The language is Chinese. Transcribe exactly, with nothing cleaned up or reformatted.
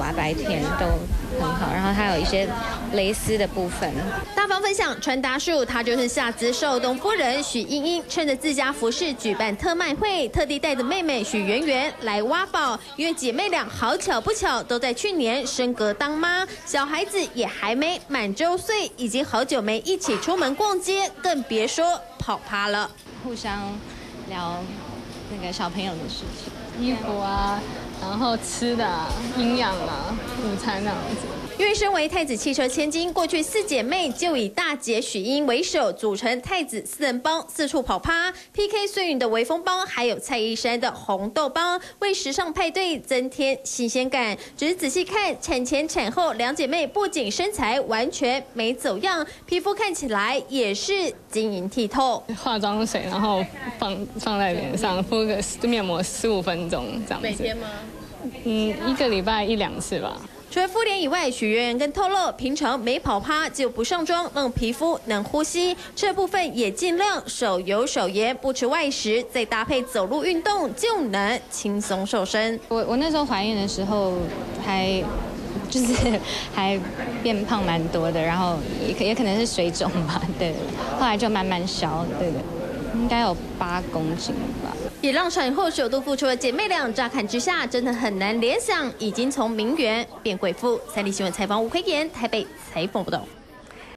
啊、白天都很好。然后还有一些蕾丝的部分。 大方分享穿搭术，她就是夏姿寿东夫人许英英，趁着自家服饰举办特卖会，特地带着妹妹许圆圆来挖宝，因为姐妹俩好巧不巧都在去年升格当妈，小孩子也还没满周岁，已经好久没一起出门逛街，更别说跑趴了。 互相聊那个小朋友的事情， 衣服啊，然后吃的、啊、营养啊，午餐那样子。 因为身为太子汽车千金，过去四姐妹就以大姐许英为首，组成太子四人帮，四处跑趴 P K 孙允的微风帮，还有蔡依珊的红豆帮，为时尚派对增添新鲜感。只是仔细看，产前产后两姐妹不仅身材完全没走样，皮肤看起来也是晶莹剔透。 化妆水，然后放放在脸上，敷个面膜十五分钟这样子。每天吗？嗯，一个礼拜一两次吧。 除了敷脸以外，许圆圆更透露，平常没跑趴就不上妆，让皮肤能呼吸。这部分也尽量手油手盐，不吃外食，再搭配走路运动，就能轻松瘦身。 我我那时候怀孕的时候还就是还变胖蛮多的，然后也可也可能是水肿吧，对。后来就慢慢消，对的，应该有八公斤吧。 也让产后首度复出的姐妹俩，乍看之下真的很难联想，已经从名媛变贵妇。三立新闻采访吴奎妍，台北采访报道。